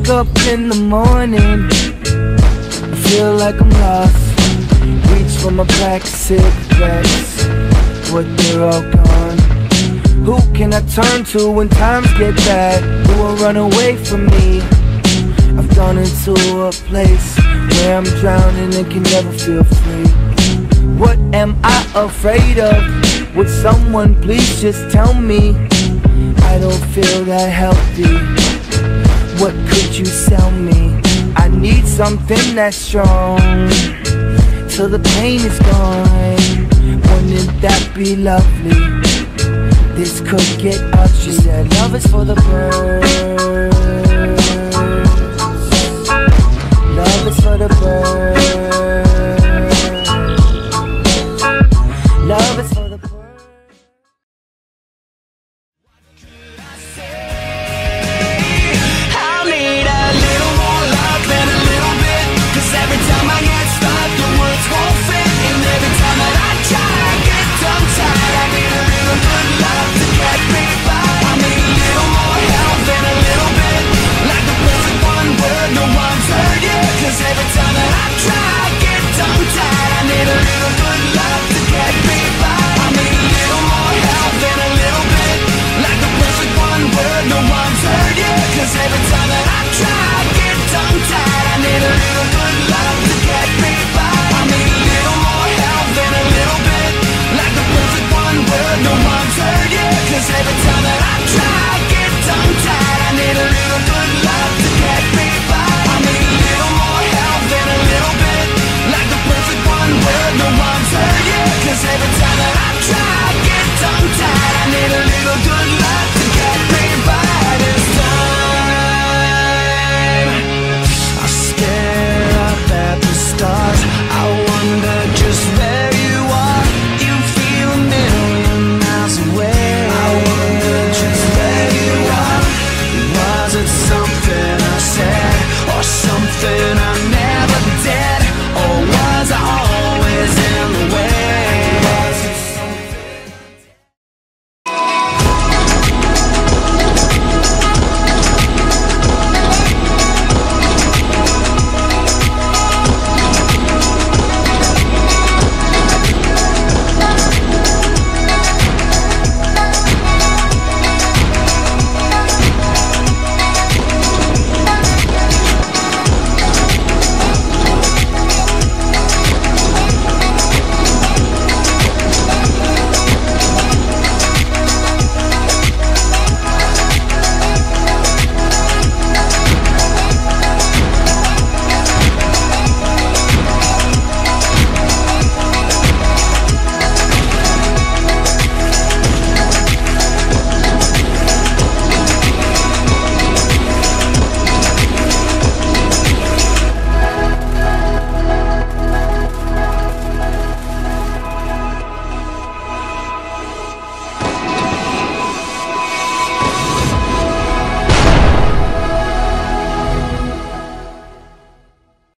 up in the morning, I feel like I'm lost. Reach for my pack of cigarettes, but they're all gone. Who can I turn to when times get bad? Who will run away from me? I've gone into a place where I'm drowning and can never feel free. What am I afraid of? Would someone please just tell me? I don't feel that healthy. What could you sell me? I need something that's strong till the pain is gone. Wouldn't that be lovely? This could get ugly. She said love is for the birds, love is for the birds.